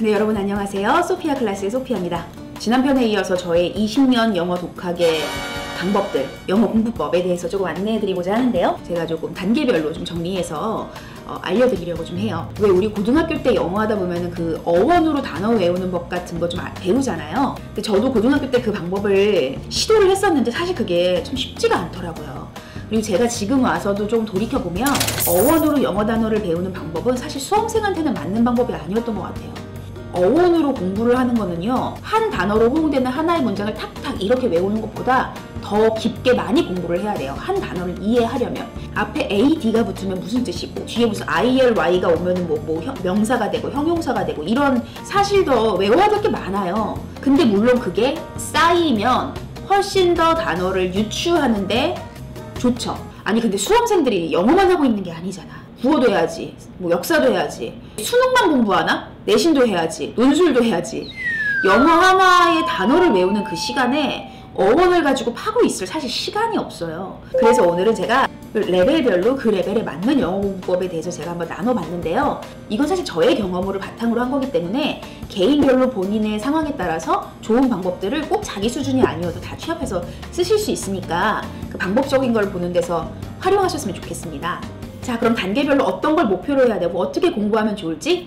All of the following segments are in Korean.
네, 여러분 안녕하세요. 소피아 클래스의 소피아입니다. 지난 편에 이어서 저의 20년 영어 독학의 방법들, 영어 공부법에 대해서 조금 안내해드리고자 하는데요. 제가 조금 단계별로 좀 정리해서 알려드리려고 좀 해요. 왜 우리 고등학교 때 영어 하다 보면은 그 어원으로 단어 외우는 법 같은 거 좀 배우잖아요. 근데 저도 고등학교 때 그 방법을 시도를 했었는데 사실 그게 좀 쉽지가 않더라고요. 그리고 제가 지금 와서도 좀 돌이켜보면 어원으로 영어 단어를 배우는 방법은 사실 수험생한테는 맞는 방법이 아니었던 것 같아요. 어원으로 공부를 하는 거는요, 한 단어로 호응되는 하나의 문장을 탁탁 이렇게 외우는 것보다 더 깊게 많이 공부를 해야 돼요. 한 단어를 이해하려면. 앞에 A, D가 붙으면 무슨 뜻이고, 뒤에 무슨 IL, Y가 오면은 명사가 되고 형용사가 되고, 이런 사실 더 외워야 될 게 많아요. 근데 물론 그게 쌓이면 훨씬 더 단어를 유추하는데 좋죠. 아니 근데 수험생들이 영어만 하고 있는 게 아니잖아. 국어도 해야지, 역사도 해야지, 수능만 공부하나? 내신도 해야지, 논술도 해야지. 영어 하나의 단어를 외우는 그 시간에 어원을 가지고 파고 있을 사실 시간이 없어요. 그래서 오늘은 제가 레벨별로 그 레벨에 맞는 영어 공부법에 대해서 제가 한번 나눠봤는데요. 이건 사실 저의 경험을 바탕으로 한 거기 때문에 개인별로 본인의 상황에 따라서 좋은 방법들을 꼭 자기 수준이 아니어도 다 취합해서 쓰실 수 있으니까 그 방법적인 걸 보는 데서 활용하셨으면 좋겠습니다. 자, 그럼 단계별로 어떤 걸 목표로 해야 되고 어떻게 공부하면 좋을지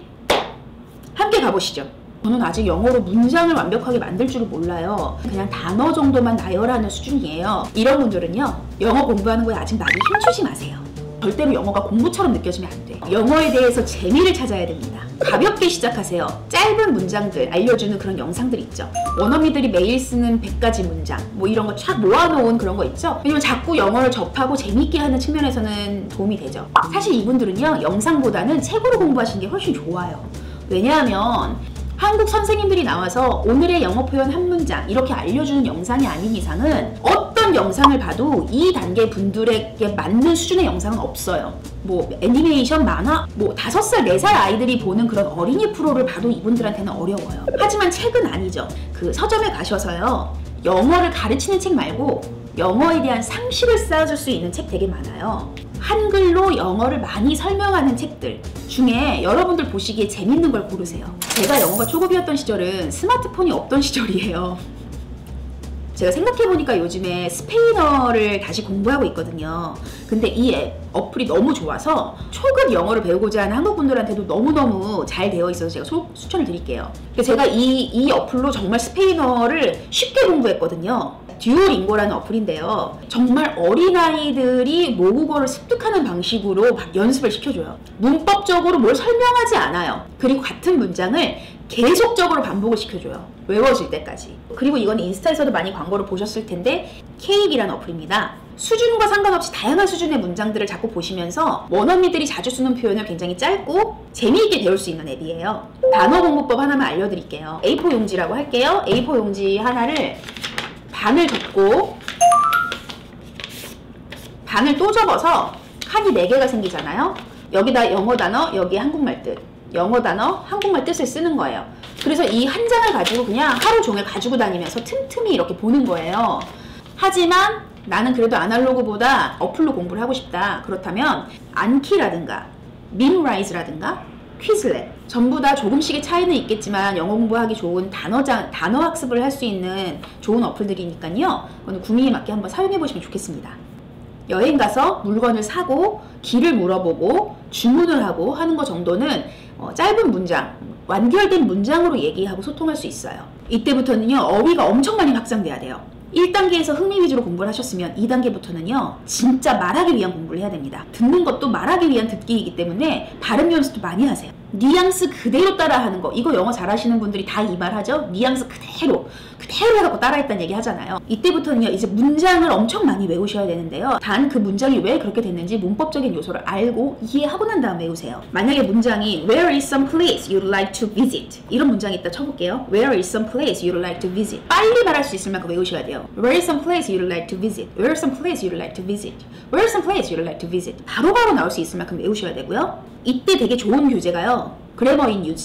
함께 가보시죠. 저는 아직 영어로 문장을 완벽하게 만들 줄을 몰라요. 그냥 단어 정도만 나열하는 수준이에요. 이런 분들은요, 영어 공부하는 거에 아직 많이 힘주지 마세요. 절대로 영어가 공부처럼 느껴지면 안 돼. 영어에 대해서 재미를 찾아야 됩니다. 가볍게 시작하세요. 짧은 문장들 알려주는 그런 영상들 있죠. 원어민들이 매일 쓰는 100가지 문장 이런 거 쫙 모아놓은 그런 거 있죠. 왜냐면 자꾸 영어를 접하고 재미있게 하는 측면에서는 도움이 되죠. 사실 이분들은요, 영상보다는 책으로 공부하시는 게 훨씬 좋아요. 왜냐하면 한국 선생님들이 나와서 오늘의 영어 표현 한 문장 이렇게 알려주는 영상이 아닌 이상은 어떤 영상을 봐도 이 단계 분들에게 맞는 수준의 영상은 없어요. 애니메이션, 만화, 5살, 4살 아이들이 보는 그런 어린이 프로를 봐도 이분들한테는 어려워요. 하지만 책은 아니죠. 그 서점에 가셔서요, 영어를 가르치는 책 말고 영어에 대한 상식을 쌓아줄 수 있는 책 되게 많아요. 한글로 영어를 많이 설명하는 책들 중에 여러분들 보시기에 재밌는 걸 고르세요. 제가 영어가 초급이었던 시절은 스마트폰이 없던 시절이에요. 제가 생각해보니까 요즘에 스페인어를 다시 공부하고 있거든요. 근데 이 어플이 너무 좋아서 초급 영어를 배우고자 하는 한국분들한테도 너무너무 잘 되어 있어서 제가 추천을 드릴게요. 제가 이 어플로 정말 스페인어를 쉽게 공부했거든요. 듀오링고라는 어플인데요. 정말 어린아이들이 모국어를 습득하는 방식으로 연습을 시켜줘요. 문법적으로 뭘 설명하지 않아요. 그리고 같은 문장을 계속적으로 반복을 시켜줘요. 외워질 때까지. 그리고 이건 인스타에서도 많이 광고를 보셨을 텐데 케이크라는 어플입니다. 수준과 상관없이 다양한 수준의 문장들을 자꾸 보시면서 원어민들이 자주 쓰는 표현을 굉장히 짧고 재미있게 배울 수 있는 앱이에요. 단어 공부법 하나만 알려드릴게요. A4 용지라고 할게요. A4 용지 하나를 반을 접고 반을 또 접어서 칸이 4개가 생기잖아요. 여기다 영어 단어, 여기에 한국말 뜻. 영어 단어, 한국말 뜻을 쓰는 거예요. 그래서 이 한 장을 가지고 그냥 하루 종일 가지고 다니면서 틈틈이 이렇게 보는 거예요. 하지만 나는 그래도 아날로그보다 어플로 공부를 하고 싶다. 그렇다면 안키라든가 밈라이즈라든가 퀴즐렛, 전부 다 조금씩의 차이는 있겠지만 영어 공부하기 좋은 단어 학습을 할 수 있는 좋은 어플들이니까요. 오늘 구미에 맞게 한번 사용해 보시면 좋겠습니다. 여행 가서 물건을 사고 길을 물어보고 주문을 하고 하는 것 정도는 짧은 문장, 완결된 문장으로 얘기하고 소통할 수 있어요. 이때부터는요, 어휘가 엄청 많이 확장돼야 돼요. 1단계에서 흥미 위주로 공부를 하셨으면 2단계부터는요, 진짜 말하기 위한 공부를 해야 됩니다. 듣는 것도 말하기 위한 듣기이기 때문에 발음 연습도 많이 하세요. 뉘앙스 그대로 따라하는 거, 이거 영어 잘하시는 분들이 다 이 말 하죠? 뉘앙스 그대로 해갖고 따라했다는 얘기 하잖아요. 이때부터는요, 이제 문장을 엄청 많이 외우셔야 되는데요. 단 그 문장이 왜 그렇게 됐는지 문법적인 요소를 알고 이해하고 난 다음 외우세요. 만약에 문장이 Where is some place you'd like to visit? 이런 문장이 있다 쳐볼게요. Where is some place you'd like to visit? 빨리 말할 수 있을 만큼 외우셔야 돼요. Where is some place you'd like to visit? Where is some place you'd like to visit? Where is some place you'd like to visit? 바로바로 나올 수 있을 만큼 외우셔야 되고요. 이때 되게 좋은 교재가요, 그래머 인 유즈.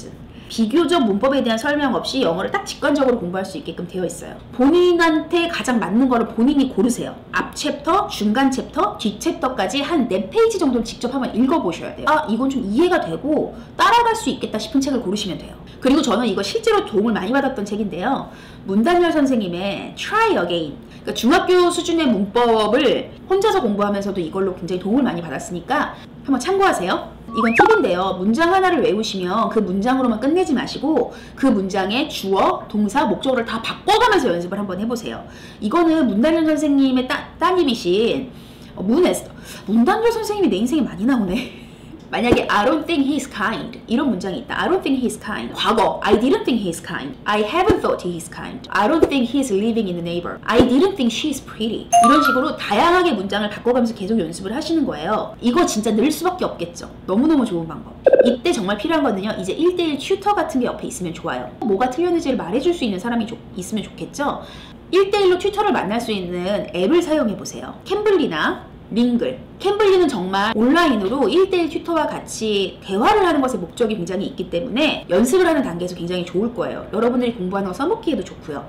비교적 문법에 대한 설명 없이 영어를 딱 직관적으로 공부할 수 있게끔 되어 있어요. 본인한테 가장 맞는 거를 본인이 고르세요. 앞 챕터, 중간 챕터, 뒷 챕터까지 한 4페이지 정도를 직접 한번 읽어보셔야 돼요. 아, 이건 좀 이해가 되고 따라갈 수 있겠다 싶은 책을 고르시면 돼요. 그리고 저는 이거 실제로 도움을 많이 받았던 책인데요. 문단열 선생님의 Try Again. 그러니까 중학교 수준의 문법을 혼자서 공부하면서도 이걸로 굉장히 도움을 많이 받았으니까 한번 참고하세요. 이건 팁인데요. 문장 하나를 외우시면 그 문장으로만 끝내지 마시고 그 문장의 주어, 동사, 목적어를 다 바꿔가면서 연습을 한번 해보세요. 이거는 문단열 선생님의 따님이신 문단열 선생님이 내 인생에 많이 나오네. 만약에 I don't think he's kind 이런 문장이 있다. I don't think he's kind. 과거 I didn't think he's kind. I haven't thought he's kind. I don't think he's living in the neighbor. I didn't think she's pretty. 이런 식으로 다양하게 문장을 바꿔가면서 계속 연습을 하시는 거예요. 이거 진짜 늘 수밖에 없겠죠. 너무너무 좋은 방법. 이때 정말 필요한 거는요. 이제 1대1 튜터 같은 게 옆에 있으면 좋아요. 뭐가 틀렸는지를 말해줄 수 있는 사람이 있으면 좋겠죠. 1대1로 튜터를 만날 수 있는 앱을 사용해보세요. 캠블리나 링글. 캠블리는 정말 온라인으로 1대1 튜터와 같이 대화를 하는 것에 목적이 굉장히 있기 때문에 연습을 하는 단계에서 굉장히 좋을 거예요. 여러분들이 공부하는 거 써먹기에도 좋고요.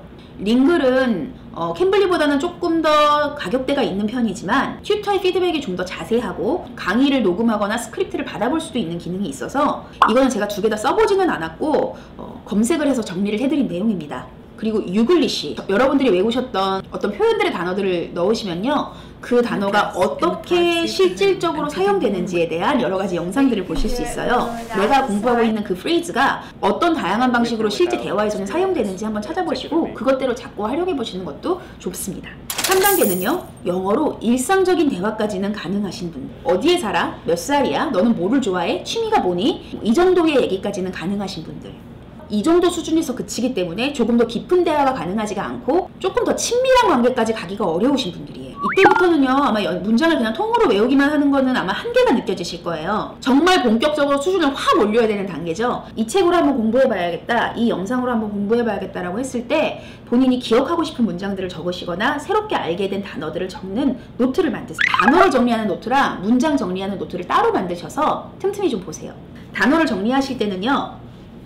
링글은 캠블리보다는 조금 더 가격대가 있는 편이지만 튜터의 피드백이 좀 더 자세하고 강의를 녹음하거나 스크립트를 받아볼 수도 있는 기능이 있어서 이거는 제가 2개 다 써보지는 않았고 검색을 해서 정리를 해드린 내용입니다. 그리고 유글리시, 여러분들이 외우셨던 어떤 표현들의 단어들을 넣으시면요, 그 단어가 어떻게 실질적으로 사용되는지에 대한 여러 가지 영상들을 보실 수 있어요. 내가 공부하고 있는 그 프레이즈가 어떤 다양한 방식으로 실제 대화에서는 사용되는지 한번 찾아보시고 그것대로 자꾸 활용해 보시는 것도 좋습니다. 3단계는요, 영어로 일상적인 대화까지는 가능하신 분. 어디에 살아? 몇 살이야? 너는 뭐를 좋아해? 취미가 뭐니? 이 정도의 얘기까지는 가능하신 분들. 이 정도 수준에서 그치기 때문에 조금 더 깊은 대화가 가능하지가 않고 조금 더 친밀한 관계까지 가기가 어려우신 분들이에요. 이때부터는요, 아마 문장을 그냥 통으로 외우기만 하는 거는 아마 한계가 느껴지실 거예요. 정말 본격적으로 수준을 확 올려야 되는 단계죠. 이 책으로 한번 공부해봐야겠다, 이 영상으로 한번 공부해봐야겠다라고 했을 때 본인이 기억하고 싶은 문장들을 적으시거나 새롭게 알게 된 단어들을 적는 노트를 만드세요. 단어를 정리하는 노트랑 문장 정리하는 노트를 따로 만드셔서 틈틈이 좀 보세요. 단어를 정리하실 때는요,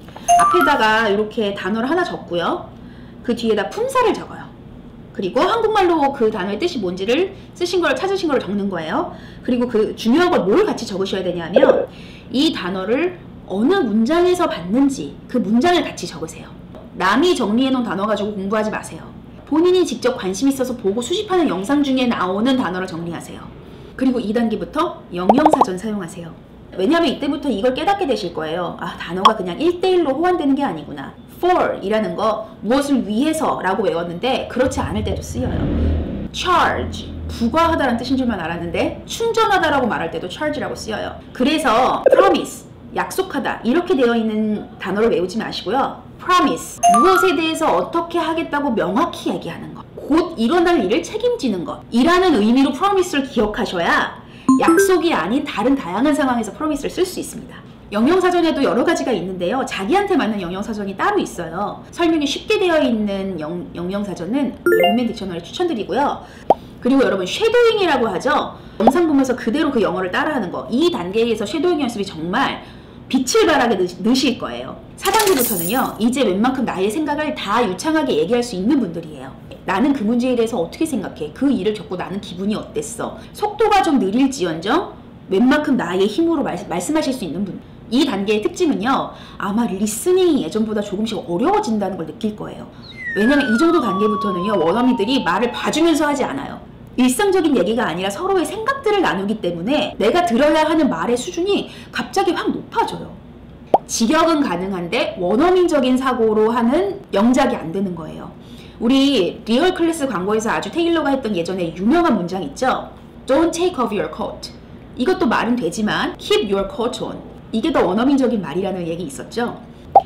앞에다가 이렇게 단어를 하나 적고요. 그 뒤에다 품사를 적어요. 그리고 한국말로 그 단어의 뜻이 뭔지를 쓰신 걸 찾으신 걸 적는 거예요. 그리고 그 중요한 걸 뭘 같이 적으셔야 되냐면 이 단어를 어느 문장에서 봤는지 그 문장을 같이 적으세요. 남이 정리해 놓은 단어 가지고 공부하지 마세요. 본인이 직접 관심 있어서 보고 수집하는 영상 중에 나오는 단어를 정리하세요. 그리고 2단계부터 영영사전 사용하세요. 왜냐하면 이때부터 이걸 깨닫게 되실 거예요. 아, 단어가 그냥 1대1로 호환되는 게 아니구나. for 이라는 거 무엇을 위해서 라고 외웠는데 그렇지 않을 때도 쓰여요. charge, 부과하다라는 뜻인 줄만 알았는데 충전하다라고 말할 때도 charge라고 쓰여요. 그래서 promise, 약속하다 이렇게 되어 있는 단어를 외우지 마시고요. promise, 무엇에 대해서 어떻게 하겠다고 명확히 얘기하는 것, 곧 일어날 일을 책임지는 것 이라는 의미로 promise를 기억하셔야 약속이 아닌 다른 다양한 상황에서 프로미스를 쓸 수 있습니다. 영영사전에도 여러 가지가 있는데요. 자기한테 맞는 영영사전이 따로 있어요. 설명이 쉽게 되어 있는 영영사전은 롱맨 딕셔너리 추천드리고요. 그리고 여러분 쉐도잉이라고 하죠. 영상 보면서 그대로 그 영어를 따라하는 거. 이 단계에서 쉐도잉 연습이 정말 빛을 발하게 넣으실 거예요. 4단계부터는요. 이제 웬만큼 나의 생각을 다 유창하게 얘기할 수 있는 분들이에요. 나는 그 문제에 대해서 어떻게 생각해? 그 일을 겪고 나는 기분이 어땠어? 속도가 좀 느릴지언정 웬만큼 나의 힘으로 말씀하실 수 있는 분. 이 단계의 특징은요. 아마 리스닝이 예전보다 조금씩 어려워진다는 걸 느낄 거예요. 왜냐면 이 정도 단계부터는요. 원어민들이 말을 봐주면서 하지 않아요. 일상적인 얘기가 아니라 서로의 생각들을 나누기 때문에 내가 들어야 하는 말의 수준이 갑자기 확 높아져요. 직역은 가능한데 원어민적인 사고로 하는 영작이 안 되는 거예요. 우리 리얼 클래스 광고에서 아주 테일러가 했던 예전에 유명한 문장 있죠? Don't take off your coat. 이것도 말은 되지만 keep your coat on. 이게 더 원어민적인 말이라는 얘기 있었죠?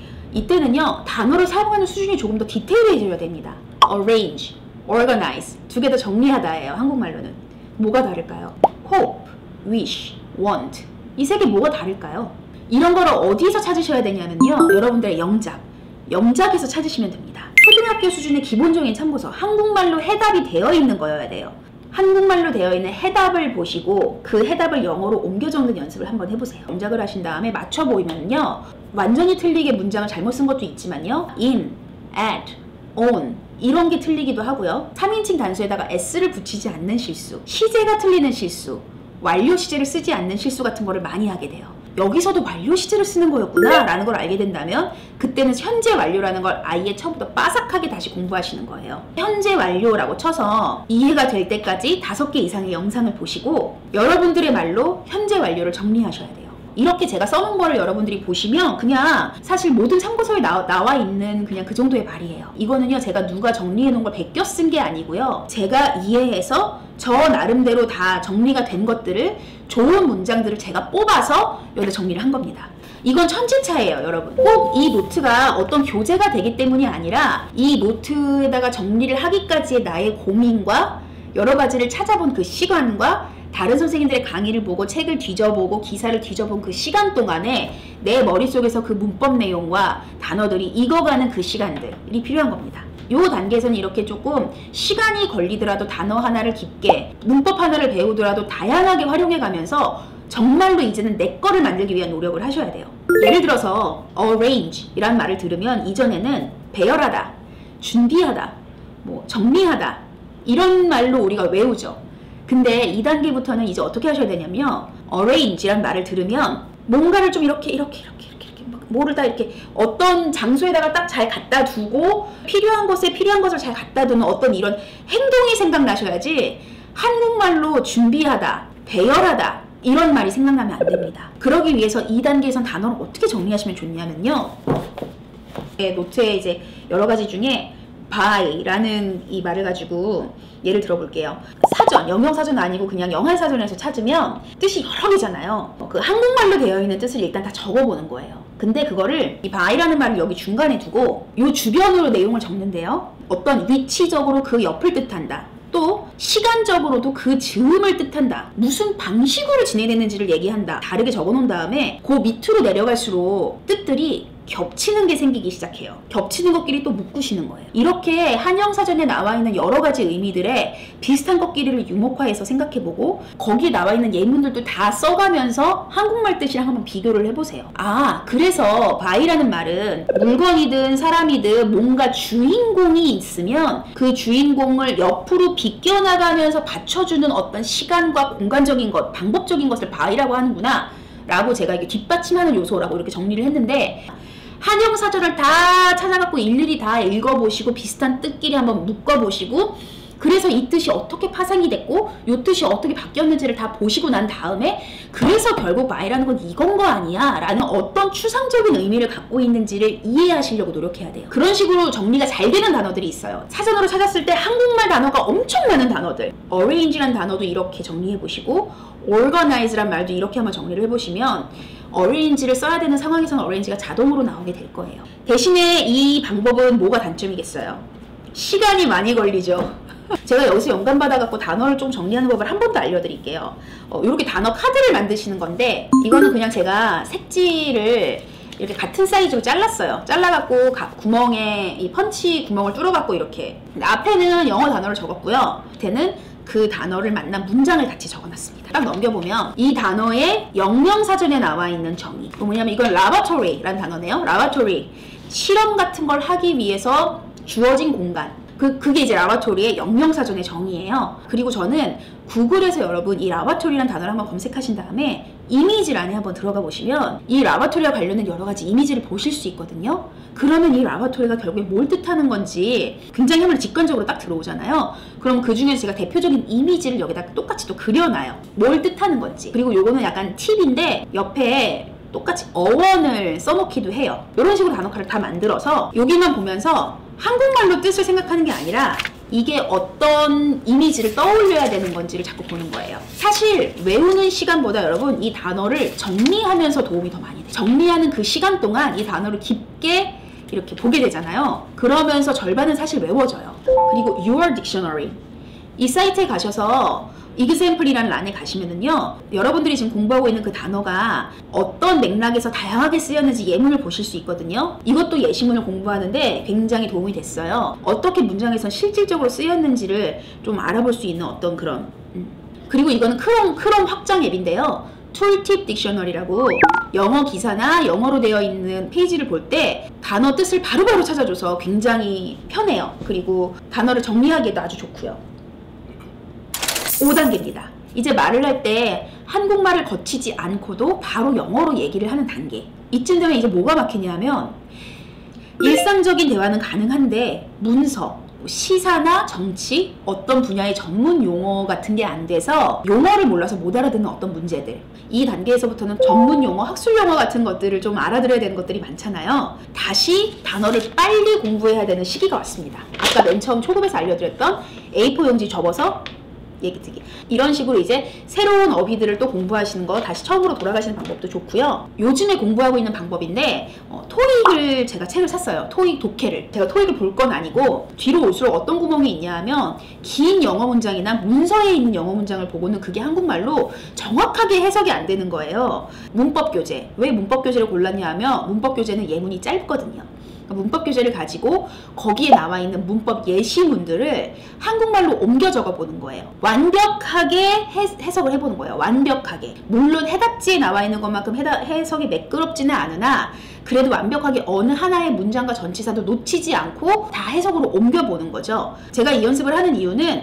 이때는요. 단어를 사용하는 수준이 조금 더 디테일해져야 됩니다. arrange, organize. 2개 더 정리하다예요. 한국말로는. 뭐가 다를까요? hope, wish, want. 이 3개 뭐가 다를까요? 이런 거를 어디서 찾으셔야 되냐면요. 여러분들의 영작에서 찾으시면 됩니다. 초등학교 수준의 기본적인 참고서, 한국말로 해답이 되어 있는 거여야 돼요. 한국말로 되어 있는 해답을 보시고 그 해답을 영어로 옮겨 적는 연습을 한번 해보세요. 동작을 하신 다음에 맞춰 보이면요, 완전히 틀리게 문장을 잘못 쓴 것도 있지만요, in, at, on 이런 게 틀리기도 하고요. 3인칭 단수에다가 s를 붙이지 않는 실수, 시제가 틀리는 실수, 완료 시제를 쓰지 않는 실수 같은 거를 많이 하게 돼요. 여기서도 완료 시제를 쓰는 거였구나 라는 걸 알게 된다면 그때는 현재 완료라는 걸 아예 처음부터 빠삭하게 다시 공부하시는 거예요. 현재 완료라고 쳐서 이해가 될 때까지 5개 이상의 영상을 보시고 여러분들의 말로 현재 완료를 정리하셔야 돼요. 이렇게 제가 써놓은 거를 여러분들이 보시면 그냥 사실 모든 참고서에 나와 있는 그냥 그 정도의 말이에요. 이거는요, 제가 누가 정리해 놓은 걸 베껴 쓴 게 아니고요, 제가 이해해서 저 나름대로 다 정리가 된 것들을, 좋은 문장들을 제가 뽑아서 여기다 정리를 한 겁니다. 이건 천지차예요, 여러분. 꼭 이 노트가 어떤 교재가 되기 때문이 아니라 이 노트에다가 정리를 하기까지의 나의 고민과 여러 가지를 찾아본 그 시간과 다른 선생님들의 강의를 보고 책을 뒤져보고 기사를 뒤져본 그 시간 동안에 내 머릿속에서 그 문법 내용과 단어들이 익어가는 그 시간들이 필요한 겁니다. 요 단계에서는 이렇게 조금 시간이 걸리더라도 단어 하나를 깊게, 문법 하나를 배우더라도 다양하게 활용해 가면서 정말로 이제는 내 거를 만들기 위한 노력을 하셔야 돼요. 예를 들어서 arrange 이란 말을 들으면 이전에는 배열하다, 준비하다, 뭐 정리하다 이런 말로 우리가 외우죠. 근데 2단계부터는 이제 어떻게 하셔야 되냐면 arrange란 말을 들으면 뭔가를 좀 이렇게 막 뭐를 다 이렇게 어떤 장소에다가 딱 잘 갖다 두고 필요한 것에 필요한 것을 잘 갖다 두는 어떤 이런 행동이 생각나셔야지 한국말로 준비하다, 배열하다 이런 말이 생각나면 안 됩니다. 그러기 위해서 2단계에선 단어를 어떻게 정리하시면 좋냐면요, 노트에 이제 여러 가지 중에 by라는 이 말을 가지고 예를 들어볼게요. 사전, 영영사전 아니고 그냥 영한사전에서 찾으면 뜻이 여러 개잖아요. 그 한국말로 되어 있는 뜻을 일단 다 적어보는 거예요. 근데 그거를 이 by라는 말을 여기 중간에 두고 요 주변으로 내용을 적는데요, 어떤 위치적으로 그 옆을 뜻한다, 또 시간적으로도 그 즈음을 뜻한다, 무슨 방식으로 진행됐는지를 얘기한다, 다르게 적어놓은 다음에 그 밑으로 내려갈수록 뜻들이 겹치는 게 생기기 시작해요. 겹치는 것끼리 또 묶으시는 거예요. 이렇게 한영사전에 나와 있는 여러 가지 의미들의 비슷한 것끼리를 유목화해서 생각해보고 거기에 나와 있는 예문들도 다 써가면서 한국말 뜻이랑 한번 비교를 해보세요. 아, 그래서 by라는 말은 물건이든 사람이든 뭔가 주인공이 있으면 그 주인공을 옆으로 비껴나가면서 받쳐주는 어떤 시간과 공간적인 것, 방법적인 것을 by라고 하는구나 라고 제가 이게 뒷받침하는 요소라고 이렇게 정리를 했는데, 한영사전을 다 찾아갖고 일일이 다 읽어보시고 비슷한 뜻끼리 한번 묶어보시고 그래서 이 뜻이 어떻게 파생이 됐고 이 뜻이 어떻게 바뀌었는지를 다 보시고 난 다음에 그래서 결국 by라는 건 이건 거 아니야 라는 어떤 추상적인 의미를 갖고 있는지를 이해하시려고 노력해야 돼요. 그런 식으로 정리가 잘 되는 단어들이 있어요. 사전으로 찾았을 때 한국말 단어가 엄청 많은 단어들, arrange라는 단어도 이렇게 정리해보시고 organize란 말도 이렇게 한번 정리를 해보시면 arrange를 써야 되는 상황에서는 arrange가 자동으로 나오게 될 거예요. 대신에 이 방법은 뭐가 단점이겠어요? 시간이 많이 걸리죠. 제가 여기서 영감받아갖고 단어를 좀 정리하는 법을 한 번 더 알려드릴게요. 이렇게 단어 카드를 만드시는 건데 이거는 그냥 제가 색지를 이렇게 같은 사이즈로 잘랐어요. 잘라갖고 구멍에 이 펀치 구멍을 뚫어갖고 이렇게, 앞에는 영어 단어를 적었고요, 밑에는 그 단어를 만난 문장을 같이 적어놨습니다. 딱 넘겨보면 이 단어의 영영사전에 나와 있는 정의, 뭐냐면 이건 laboratory라는 단어네요. laboratory, 실험 같은 걸 하기 위해서 주어진 공간, 그게 이제 라바토리의 영영사전의 정의예요. 그리고 저는 구글에서 여러분 이 라바토리라는 단어를 한번 검색하신 다음에 이미지란에 한번 들어가 보시면 이 라바토리와 관련된 여러 가지 이미지를 보실 수 있거든요. 그러면 이 라바토리가 결국에 뭘 뜻하는 건지 굉장히 한번 직관적으로 딱 들어오잖아요. 그럼 그 중에서 제가 대표적인 이미지를 여기다 똑같이 또 그려놔요. 뭘 뜻하는 건지. 그리고 요거는 약간 팁인데 옆에 똑같이 어원을 써놓기도 해요. 이런 식으로 단어카를 다 만들어서 여기만 보면서 한국말로 뜻을 생각하는 게 아니라 이게 어떤 이미지를 떠올려야 되는 건지를 자꾸 보는 거예요. 사실 외우는 시간보다 여러분 이 단어를 정리하면서 도움이 더 많이 돼요. 정리하는 그 시간 동안 이 단어를 깊게 이렇게 보게 되잖아요. 그러면서 절반은 사실 외워져요. 그리고 Your Dictionary, 이 사이트에 가셔서 example이라는 란에 가시면은요, 여러분들이 지금 공부하고 있는 그 단어가 어떤 맥락에서 다양하게 쓰였는지 예문을 보실 수 있거든요. 이것도 예시문을 공부하는데 굉장히 도움이 됐어요. 어떻게 문장에서 실질적으로 쓰였는지를 좀 알아볼 수 있는 어떤 그런 그리고 이거는 크롬 확장 앱인데요. 툴팁 딕셔너리라고 영어 기사나 영어로 되어 있는 페이지를 볼 때 단어 뜻을 바로바로 찾아줘서 굉장히 편해요. 그리고 단어를 정리하기에도 아주 좋고요. 5단계입니다. 이제 말을 할 때 한국말을 거치지 않고도 바로 영어로 얘기를 하는 단계. 이쯤 되면 이제 뭐가 막히냐면 일상적인 대화는 가능한데 문서, 시사나 정치, 어떤 분야의 전문 용어 같은 게 안 돼서 용어를 몰라서 못 알아듣는 어떤 문제들. 이 단계에서부터는 전문 용어, 학술 용어 같은 것들을 좀 알아들어야 되는 것들이 많잖아요. 다시 단어를 빨리 공부해야 되는 시기가 왔습니다. 아까 맨 처음 초급에서 알려드렸던 A4 용지 접어서 얘기 듣기. 이런 식으로 이제 새로운 어휘들을 또 공부하시는 거 다시 처음으로 돌아가시는 방법도 좋고요. 요즘에 공부하고 있는 방법인데 토익을 제가 책을 샀어요. 토익 독해를. 제가 토익을 볼 건 아니고 뒤로 올수록 어떤 구멍이 있냐 하면 긴 영어 문장이나 문서에 있는 영어 문장을 보고는 그게 한국말로 정확하게 해석이 안 되는 거예요. 문법 교재. 왜 문법 교재를 골랐냐 하면 문법 교재는 예문이 짧거든요. 문법 교재를 가지고 거기에 나와 있는 문법 예시문들을 한국말로 옮겨 적어 보는 거예요. 완벽하게 해석을 해보는 거예요. 완벽하게. 물론 해답지에 나와 있는 것만큼 해석이 매끄럽지는 않으나 그래도 완벽하게 어느 하나의 문장과 전치사도 놓치지 않고 다 해석으로 옮겨보는 거죠. 제가 이 연습을 하는 이유는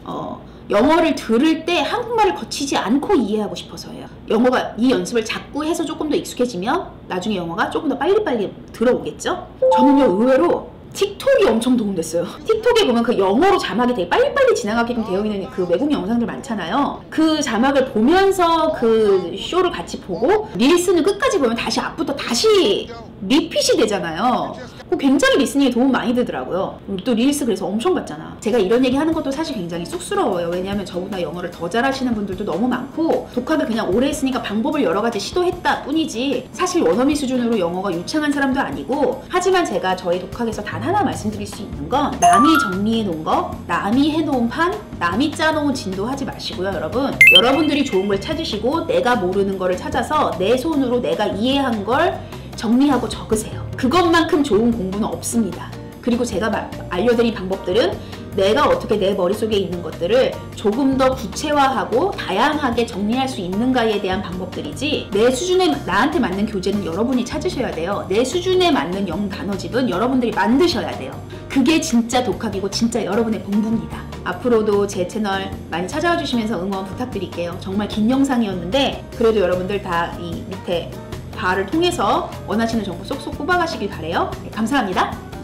영어를 들을 때 한국말을 거치지 않고 이해하고 싶어서예요. 영어가 이 연습을 자꾸 해서 조금 더 익숙해지면 나중에 영어가 조금 더 빨리빨리 들어오겠죠? 저는요 의외로 틱톡이 엄청 도움됐어요. 틱톡에 보면 그 영어로 자막이 되게 빨리빨리 지나가게끔 되어 있는 그 외국 영상들 많잖아요. 그 자막을 보면서 그 쇼를 같이 보고 릴스는 끝까지 보면 다시 앞부터 다시 리핏이 되잖아요. 굉장히 리스닝에 도움 많이 되더라고요. 또 릴스 그래서 엄청 봤잖아. 제가 이런 얘기 하는 것도 사실 굉장히 쑥스러워요. 왜냐하면 저보다 영어를 더 잘하시는 분들도 너무 많고 독학을 그냥 오래 했으니까 방법을 여러 가지 시도했다 뿐이지 사실 원어민 수준으로 영어가 유창한 사람도 아니고 하지만 제가 저희 독학에서 단 하나 말씀드릴 수 있는 건 남이 정리해 놓은 거, 남이 해놓은 판, 남이 짜놓은 진도 하지 마시고요. 여러분들이 좋은 걸 찾으시고 내가 모르는 거를 찾아서 내 손으로 내가 이해한 걸 정리하고 적으세요. 그것만큼 좋은 공부는 없습니다. 그리고 제가 알려드린 방법들은 내가 어떻게 내 머릿속에 있는 것들을 조금 더 구체화하고 다양하게 정리할 수 있는가에 대한 방법들이지 내 수준에 나한테 맞는 교재는 여러분이 찾으셔야 돼요. 내 수준에 맞는 영단어집은 여러분들이 만드셔야 돼요. 그게 진짜 독학이고 진짜 여러분의 공부입니다. 앞으로도 제 채널 많이 찾아와 주시면서 응원 부탁드릴게요. 정말 긴 영상이었는데 그래도 여러분들 다 이 밑에 바를 통해서 원하시는 정보 쏙쏙 뽑아가시길 바래요. 네, 감사합니다.